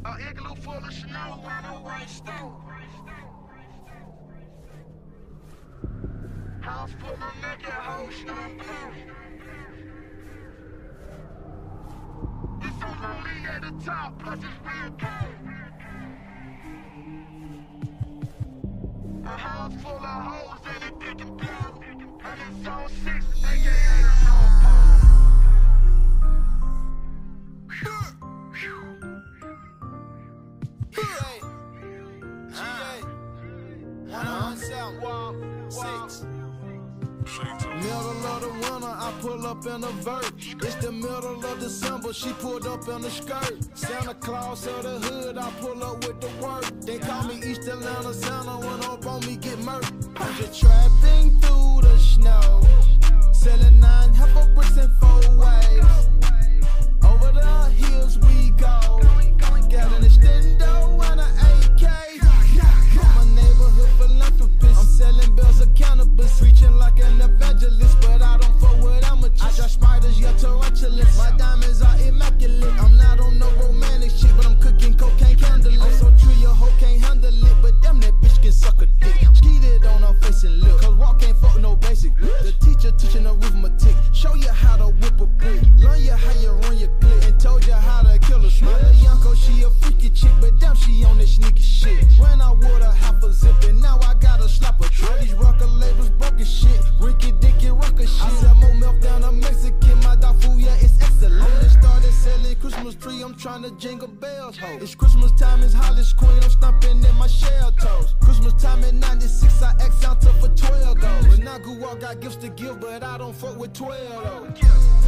An igloo full of snow on a white stove. House full of naked hoes, snow blue. It's so lonely at the top, plus it's real cold. A house full of hoes and it dick and blow. And it's on 6, aka the North Pole. Middle of the winter, I pull up in a vert. It's the middle of December, she pulled up in a skirt. Santa Claus of the hood, I pull up with the work. They call me East Atlanta Santa when up on me get murked. I'm just trapping through the snow, selling 9 heifer bricks in 4 ways. Over the hills we go, got an extendo and an AK. I'm a neighborhood philanthropist, I'm selling bells of cannabis, preaching like an evangelist, but I don't fuck with amateurs. I got spiders, yeah, tarantulas. My diamonds are immaculate. I'm not on no romantic shit, but I'm cooking cocaine candlelit. I'm so true, your hoe can't handle it, but damn that bitch can suck a dick. Skeeted on her face and lip, cause walk ain't fuck no basic. The teacher teaching arithmetic, show you how to whip a brick, learn you how you run your clip, and told you how to kill a snake. My Yanko, she a freaky chick, but damn she on that sneaky shit. When I wore a half a zip, and now I gotta slap a trick. All these rocker labels broken shit, Ricky Dicky rocker shit. I sell more milk than a Mexican, my dog food, yeah, it's excellent. I just started selling Christmas tree, I'm trying to jingle bells, ho. It's Christmas time, it's Hollis Queen, I'm stomping in my shell toes. Christmas time in 96, I ex Santa for 12 goals. When I grew up, got gifts to give, but I don't fuck with 12 though.